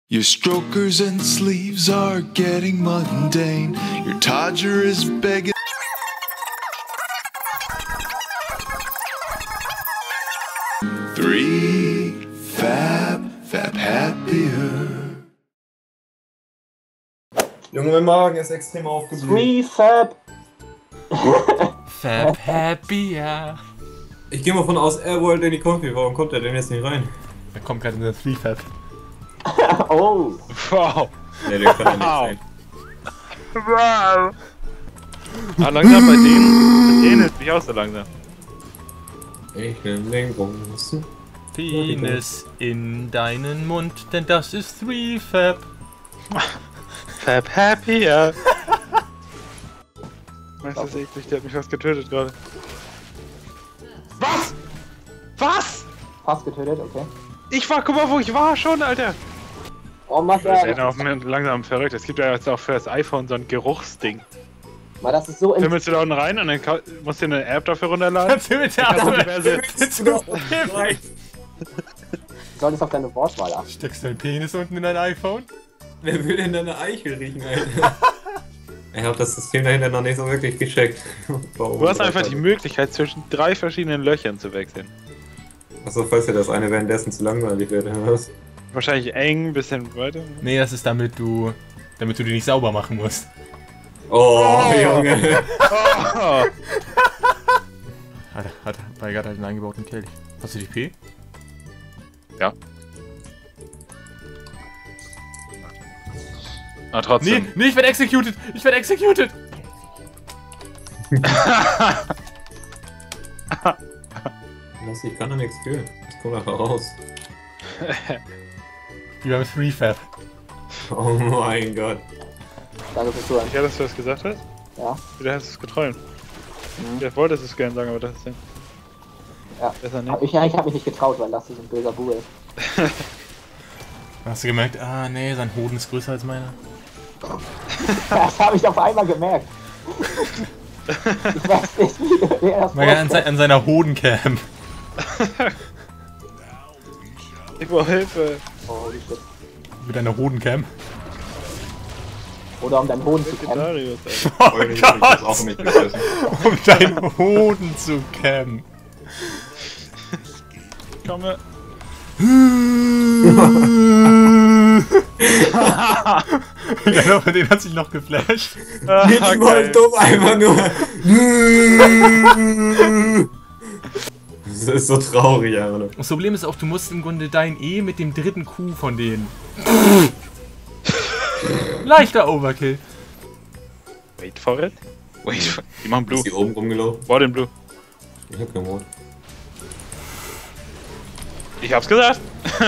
Your strokers and sleeves are getting mundane. Your Todger is begging. Three, fab happier. Junge, mein Magen ist extrem aufgeblüht. Three Fab. Fab happier. Ich gehe mal von aus, er wollte in die Konfi. Warum kommt er denn jetzt nicht rein? Er kommt gerade in der 3-Fab. Oh. Wow. Ne, der kann ja nicht sein. Wow. Ah, langsam bei denen ist mich auch so langsam. Ich nehm den großen. Penis in deinen Mund, denn das ist 3-Fab. Fab happier. Meinst du, das ist eklig? Der hat mich fast getötet gerade. Was? Was? Fast getötet, okay. Guck mal, wo ich war schon, Alter. Oh, macht Das ist er. ja auch langsam verrückt. Es gibt ja jetzt auch für das iPhone so ein Geruchsding. Weil das ist so Fimmelst du da unten rein und dann musst du eine App dafür runterladen? Kannst du mit der Arbeit? Soll das auf deine Wortwahl achten? Steckst du deinen Penis unten in dein iPhone? Wer will denn deine Eichel riechen, Alter? Ich hab das System dahinter noch nicht so wirklich gecheckt. Warum Du hast einfach die Möglichkeit, zwischen 3 verschiedenen Löchern zu wechseln. Achso, falls dir das eine währenddessen zu langweilig wird, oder was? Wahrscheinlich eng, ein bisschen weiter. Nee, das ist damit du die nicht sauber machen musst. Oh, Junge! Oh. Hat Weigert halt einen eingebauten Kelch. Hast du die P? Ja. Aber trotzdem. Nee, ich werde executed! Ich werde executed! Ich kann da nichts für. Ich komm einfach raus. Die beim 3-Fab. Oh mein Gott. Danke fürs Zuhören. Ja, dass du das gesagt hast? Ja. Du hast es geträumt. Ich wollte es gerne sagen, aber das ist ja. Ja. Besser nicht. Ich hab mich nicht getraut, weil das ist ein böser Bube. Hast du gemerkt, ah nee, sein Hoden ist größer als meiner? Das habe ich auf einmal gemerkt. Ich weiß nicht, wie er das Weigert an seiner Hodencam. Ich brauche Hilfe. Oh, holy shit. Mit einer Hodencam. Oder um deinen Hoden zu kennen. Darius, ey. Oh Ich hab's auch nicht gefressen. Um deinen Hoden zu cammen. Komme. Den hat sich noch geflasht. Geht voll dumm, einfach nur. Das ist so traurig, einfach nur. Das Problem ist auch, du musst im Grunde dein E mit dem dritten Q von denen. Leichter Overkill. Wait for it. Wait for it. Die machen Blue. Ist die oben rumgelaufen? War den Blue. Ich hab kein Mord. Ich hab's gesagt.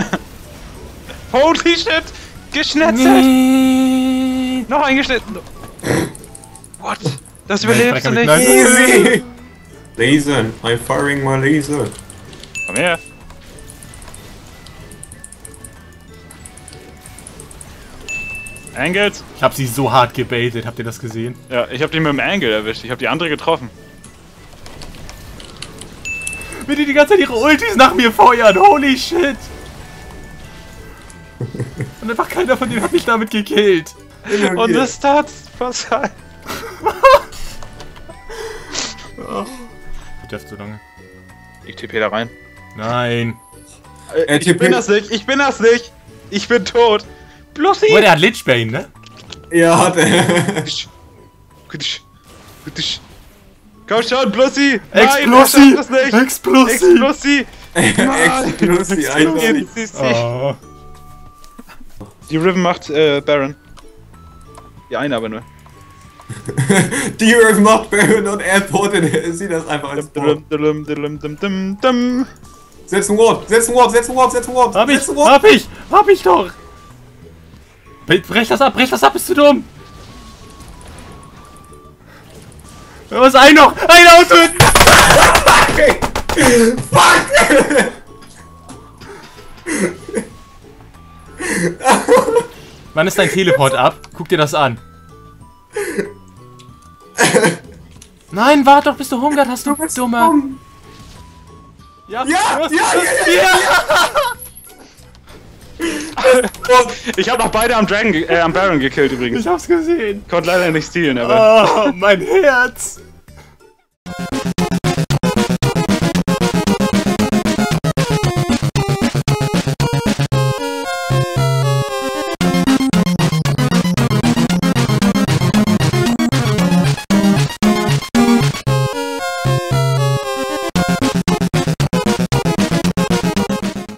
Holy shit. Geschnetzelt. Nee. Noch eingeschnitten. What? Das überlebst du nicht. Easy! Lasern. I'm firing my laser. Komm her. Angles? Ich hab sie so hart gebaitet, habt ihr das gesehen? Ja, ich hab die mit dem Angle erwischt. Ich hab die andere getroffen. Wie die ganze Zeit ihre Ultis nach mir feuern, holy shit! Und einfach keiner von denen hat mich damit gekillt. Und das Stats. Was halt? Du darfst so lange. Ich tippe da rein. Nein. Ich bin das nicht. Ich bin das nicht. Ich bin tot. Bloß Oh, der hat Lichbane, ne? Ja, hat er. Komm schon, Blussi! Explossi! Das nicht! Explossi! Explossi! Explossi, Oh. Die Riven macht Baron. Die eine aber nur. Die Earth macht Baron und er sieht das einfach als Wort. Setz ein Wort, setz ein Wort, setz ein Wort, setz ein Wort! Hab ich doch! Brech das ab, bist du dumm! Da ist ein noch! Ein Auto! Fuck! Wann ist dein Teleport ab? Guck dir das an. Nein, warte doch, bis du hungert hast, du Dummer! Ja, Ja! ja! Ich hab noch beide am Baron gekillt übrigens. Ich hab's gesehen. Konnte leider nicht stealen, aber... Oh, mein Herz.